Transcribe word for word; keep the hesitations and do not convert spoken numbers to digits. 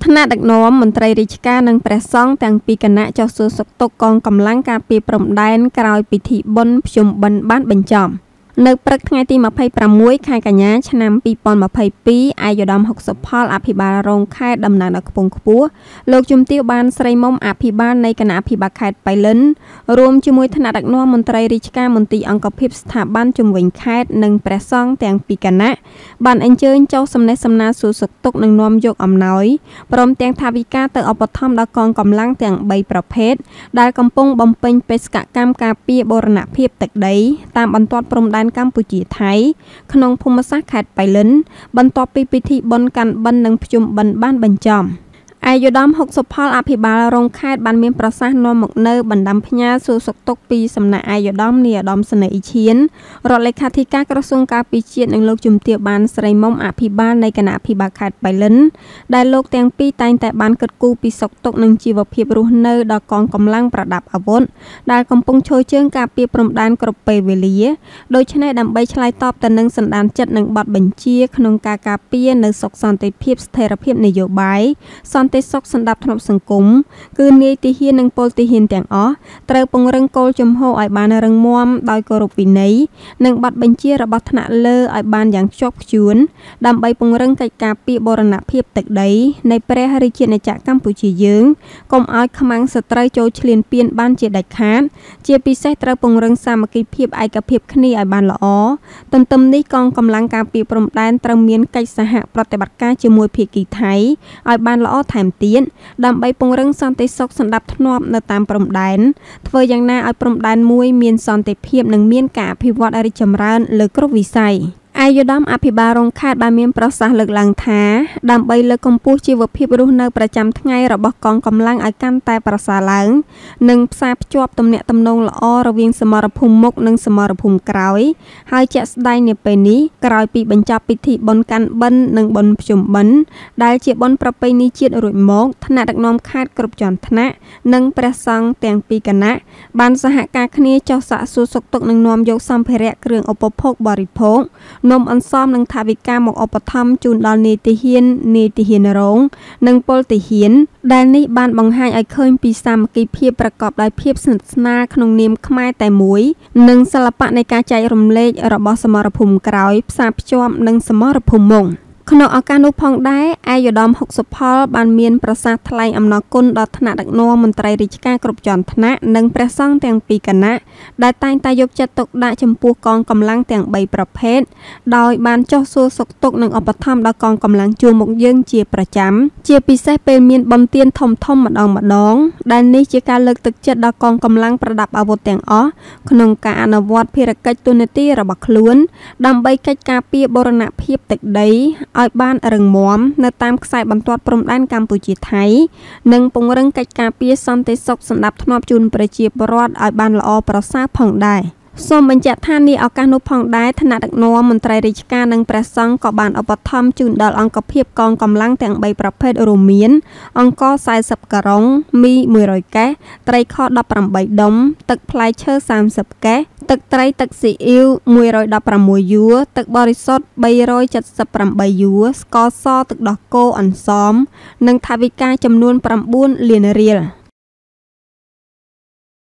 ថ្នាក់ដឹកនាំមន្ត្រីរាជការនិងព្រះសង្ឃទាំងពីរគណៈចុះសួរសុខទុក្ខកងកម្លាំងការពារព្រំដែនក្រោយពិធីបុណ្យភ្ជុំបិណ្ឌបានបញ្ចប់នៅព្រឹកថ្ងៃទីម្ភៃប្រាំមួយខែកញ្ញាឆ្នាំពីរពាន់ម្ភៃពីរឯកឧត្តមហុកសុផលអភិបាលរងខេត្តតំណាងដល់ខ្ពង់ខ្ពស់លោកជំទាវបានស្រីមុំអភិបាលនៃគណៈអភិបាលខេត្តបៃលិនរួមជាមួយថ្នាក់ដឹកនាំមន្ត្រីរាជការមន្ទីរអង្គភាពស្ថាប័នជំនាញខេត្តនិងព្រះសង្ឃទាំងពីរគណៈបានអញ្ជើញចុះសំណេះសំណាលសួរសុខទុក្ខនិងនាំយកអំណោយព្រមទាំងថវិកាទៅឧបត្ថម្ភដល់កងកម្លាំងទាំងបីប្រភេទដែលកំពុងបំពេញបេសកកម្មការពារបូរណភាពទឹកដីតាមបន្ទាត់ព្រំដែនកម្ពុជាថៃក្នុងភូមិសាស្ត្រខេត្តបៃលិនបន្ទាប់ពីពិធីបុណ្យកាន់បិណ្ឌនិងភ្ជុំបិណ្ឌបានបញ្ចប់ឯកឧត្តមហុកសុផលអភិបាលរងខេត្តបានមានប្រសាសន៍នាំមកនៅបណ្ដាំផ្ញើសួរសុខទុក្ខពីសំណាក់ឯកឧត្តមនាយឧត្តមសេនីយ៍អ៊ីឈានរដ្ឋលេខាធិការក្រសួងការពារជាតិនិងលោកជំទាវបានស្រីមុំអភិបាលនៃគណៈអភិបាលខេត្តបៃលិនដែលលោកទាំងពីរតែងតែបានគិតគូរពីសុខទុក្ខនិងជីវភាពរស់នៅដល់កងកម្លាំងប្រដាប់អាវុធដែលកំពុងឈរជើងការពារព្រំដែនគ្រប់ពេលវេលាដូច្នេះដើម្បីឆ្លើយតបទៅនឹងសន្តានចិត្តនិងបទបញ្ជាក្នុងការការពារនៅសុខសន្តិភាពស្ថិរភាពនយោបាយសន្តិសុខសណ្ដាប់ធ្នាប់សង្គមគឺនាយទាហាននិងពលទាហានទាំងអស់ត្រូវពង្រឹងគោលជំហរឲ្យបានរឹងមាំដោយគោរពវិន័យនិងបទបញ្ជារបស់ថ្នាក់លើឲ្យបានយ៉ាងខ្ជាប់ខ្ជួនដើម្បីពង្រឹងកិច្ចការពារបូរណភាពទឹកដីនៃព្រះរាជាណាចក្រកម្ពុជាយើងកុំឲ្យខ្មាំងសត្រូវចូលឈ្លានពានបានជាដាច់ខាតជាពិសេសត្រូវពង្រឹងសាមគ្គីភាពឯកភាពគ្នាឲ្យបានល្អទន្ទឹមនេះកងកម្លាំងការពារព្រំដែនត្រូវមានកិច្ចសហប្រតិបត្តិការជាមួយភាគីថៃឲ្យបានល្អថែមទៀតដើម្បីពង្រឹងសន្តិសុខសណ្ដាប់ធ្នាប់នៅតាមព្រំដែនធ្វើយ៉ាងណាឲ្យព្រំដែនមួយមានសន្តិភាពនិងមានការអភិវឌ្ឍរីកចម្រើនលើគ្រប់វិស័យឯកឧត្តមអភិបាលរងខេត្តបានមានប្រសាសន៍លើកឡើងថាដើម្បីលើកកម្ពស់ជីវភាពរស់នៅប្រចាំថ្ងៃរបស់កងកម្លាំងឲ្យកាន់តែប្រសើរឡើងនិងផ្សារភ្ជាប់ទំនាក់ទំនងល្អរវាងសមរភូមិមុខនិងសមរភូមិក្រោយហើយជាក់ស្ដែងនាពេលនេះក្រោយពីបញ្ចប់ពិធីបុណ្យកាន់បិណ្ឌនិងបុណ្យភ្ជុំបិណ្ឌដែលជាបុណ្យប្រពៃណីជាតិរួចមកថ្នាក់ដឹកនាំខេត្តគ្រប់ជាន់ថ្នាក់និងព្រះសង្ឃទាំងពីរគណៈបានសហការគ្នាចុះសាកសួរសុខទុក្ខនិងនាំយកសម្ភារៈគ្រឿងឧបភោគបរិភោគនំអន្សមនិងថវិកាមកឧបត្ថម្ភជូនដល់នាយទាហាននាយទាហានរងនិងពលទាហានដែលនេះបានបង្ហាញឲ្យឃើញពីសាមគ្គីភាពប្រកបដោយភាពស្និទ្ធស្នាលក្នុងនាមខ្មែរតែមួយនិងសិល្បៈនៃការចែករំលែករបស់សមរភូមិក្រោយផ្សារភ្ជាប់នឹងសមរភូមិមុខក្នុងឱកាសនោះផងដែរឯកឧត្តមហុកសុផលបានមានប្រសាសន៍ថ្លែងអំណរគុណដល់ថ្នាក់ដឹកនាំមន្ត្រីរាជការគ្រប់ជាន់ថ្នាក់និងព្រះសង្ឃទាំងពីរគណៈដែលតែងតែយកចិត្តទុកដាក់ចំពោះកងកម្លាំងទាំងបីប្រភេទដោយបានចុះសួរសុខទុក្ខនិងឧបត្ថម្ភដល់កងកម្លាំងជួរមុខយើងជាប្រចាំជាពិសេសពេលមានបុណ្យទានធំធំម្ដងម្ដងដែលនេះជាការលើកទឹកចិត្តដល់កងកម្លាំងប្រដាប់អាវុធទាំងអស់ក្នុងការអនុវត្តភារកិច្ចទូនាទីរបស់ខ្លួនដើម្បីកិច្ចការពារបូរណភាពទឹកដីឲ្យបានរឹងមាំនៅតាមខ្សែបន្ទាត់ព្រំដែនកម្ពុជាថៃនិងពង្រឹងកិច្ចការពារសន្តិសុខសណ្ដាប់ធ្នាប់ជូនប្រជាពលរដ្ឋឲ្យបានល្អប្រសើរផងដែរសូមបញ្ជាក់ថានាឱកាសនោះផងដែរថ្នាក់ដឹកនាំមន្ត្រីរាជការនិងព្រះសង្ឃក៏បានឧបត្ថម្ភជូនដល់អង្គភាពកងកម្លាំងទាំងបីប្រភេទរួមមានអង្ករសែសិបការុងមីមួយរយកេសត្រីខដប់ប្រាំបីដុំទឹកផ្លែឈើសាមសិបកេសទឹកត្រីទឹកស៊ីអ៊ីវមួយរយដប់ប្រាំមួយយួរទឹកបរិសុទ្ធបីរយចិតសិបប្រាំបីយួរស្ករសទឹកដោះគោអន្សមនិងថវិកាចំនួនប្រាំបួនលានរៀល